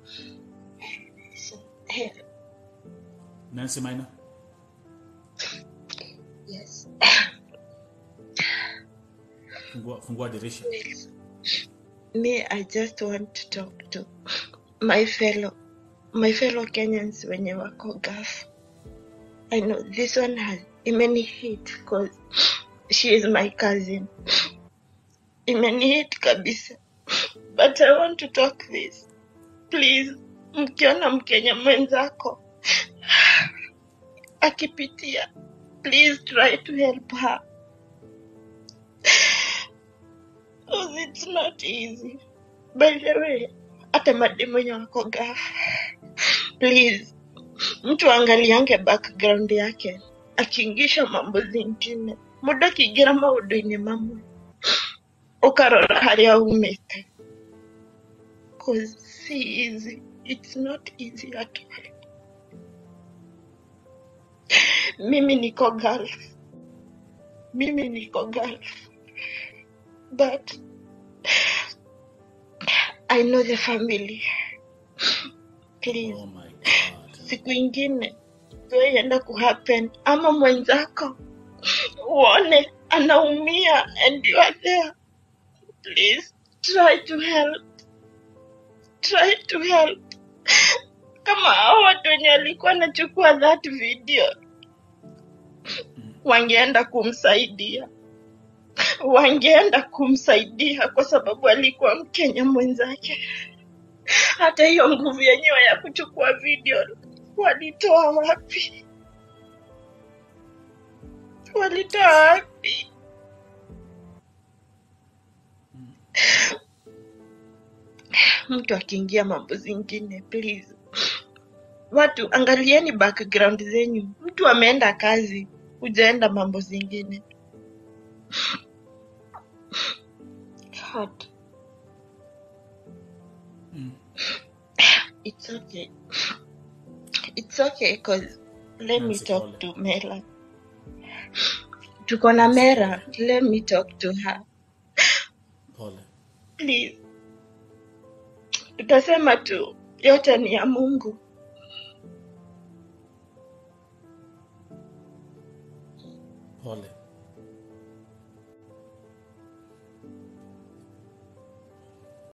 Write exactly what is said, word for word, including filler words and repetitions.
So, hey. Nancy Minor? Yes. Fungua, fungua dirisha. Me, I just want to talk to my fellow, my fellow Kenyans wenye wako Gulf. I know this one has imeni hit because she is my cousin. Imeni hit kabisa. But I want to talk this. Please, mkiona Mkenya mwenzako akipitia, please try to help her. Because it's not easy. By the way, hata mademu wenye wako Gulf. Please, mtu angaliange background yake. Akiingisha mambo zingine. Muda kigira maudu ine mamu. Ukarora hali umete. Because see easy. It's not easy at all. Mimi niko Gulf. Mimi niko Gulf. But I know the family. Please. Oh my God. Siku ingine tuenda kuhappen ama mwenzako uone anaumia and you are there. Please try to help. Try to help. Kama hao watu wenye walikuwa nachukua that video wangeenda kumsaidia. Wangeenda kumsaidia kwa sababu alikuwa Mkenya mwenzake. Hata hiyo nguvu yenyewe ya kuchukua video walitoa wapi? Walitoa wapi? Mtu akiingia mambo zingine, please. Watu angalieni background zenyu. Mtu ameenda kazi, hujaenda mambo zingine. God. Mm. It's okay. It's okay because let me Nancy, talk pole. to Mela. Tuko na Mera, let me talk to her. Pole. Please. Tutasema tu yote ni ya Mungu. Pole.